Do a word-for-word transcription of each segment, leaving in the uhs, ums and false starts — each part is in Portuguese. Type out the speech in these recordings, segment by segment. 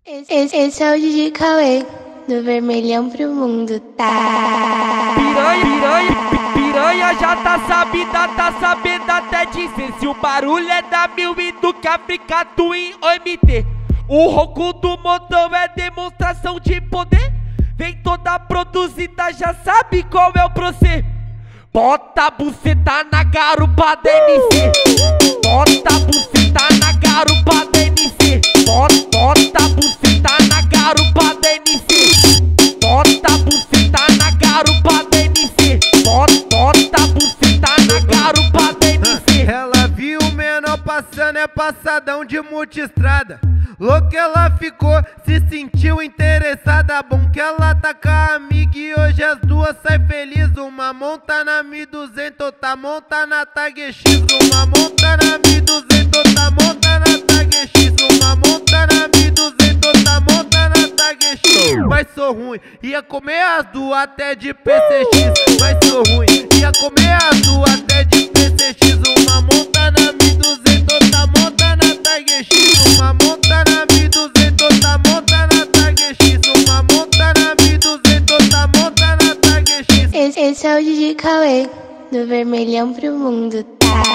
Esse, esse é o Didi Cauê, do vermelhão pro mundo, tá? Piranha, piranha, piranha já tá sabida, tá sabendo até dizer se o barulho é da mil e do que a África Twin ou M T. O ronco do montão é demonstração de poder. Vem toda produzida, já sabe qual é o proceder. Bota a buceta na garupa da M C. Bota a buceta na garupa da M C. Bota, bota a buceta na garupa da M C. Bota a buceta na garupa da M C. Bota, bota a buceta na garupa da M C. Ela viu o menor passando, é passadão de multistrada. Louca ela ficou, se sentiu interessada. Bom que ela tá com a amiga e hoje as duas sai feliz. Uma monta na mil e duzentos, outra monta na Tag X. Uma monta na mil e duzentos, outra monta na Tag X. Uma monta na mil e duzentos, outra monta na Tag X. Mas sou ruim, ia comer as duas até de P C X. Mas sou ruim, ia comer as duas até de P C X. Uma monta na mil e duzentos, outra monta na Tag X. Uma monta na mil e duzentos, outra monta na Tag X. Uma monta na mil e duzentos, outra monta na Tag X. Esse, esse é o Didi Cauê, do vermelhão pro mundo, tá?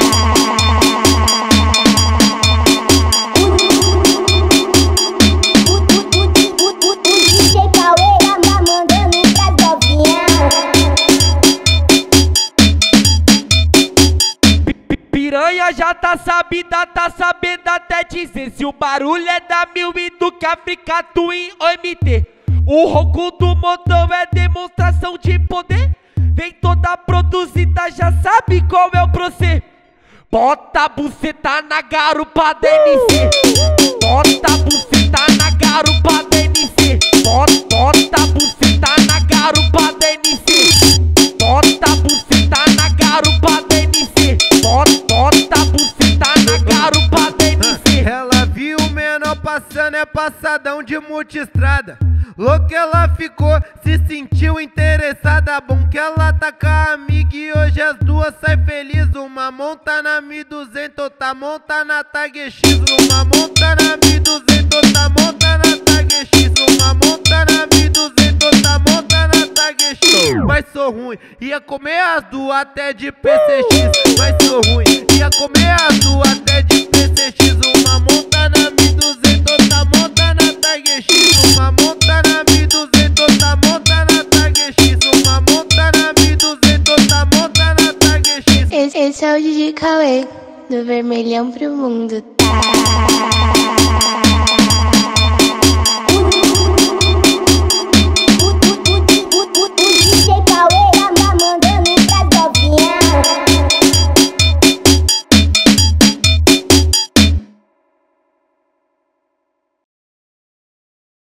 Piranha já tá sabida, tá sabendo até dizer se o barulho é da mil e do que a África Twin ou M T. O ronco do montão é demonstração de poder. Vem toda produzida, já sabe qual é o proceder. Bota a buceta na garupa da M C. Bota a buceta na garupa da M C. Bota, bota a buceta na garupa da M C. Bota a buceta na garupa da M C. Bota, bota a buceta na garupa da M C. Ela viu o menor passando, é passadão de multistrada. Louca ela ficou, se sentiu interessada. Bom que ela tá com a amiga e hoje as duas sai feliz. Uma monta na mil e duzentos, outra monta na Tag X. Uma monta na mil e duzentos, outra monta na Tag X. Uma monta na mil e duzentos, outra monta na Tag X. Mas sou ruim, ia comer as duas até de P C X. Mas sou ruim, ia comer as duas até de P C X. Uma monta na mil e duzentos, outra monta na Tag X. Uma monta na mil e duzentos, outra monta na Tag X. Uma monta na mil e duzentos, outra monta na Tag X. Esse, esse é o Didi Cauê, do vermelhão pro mundo, tá?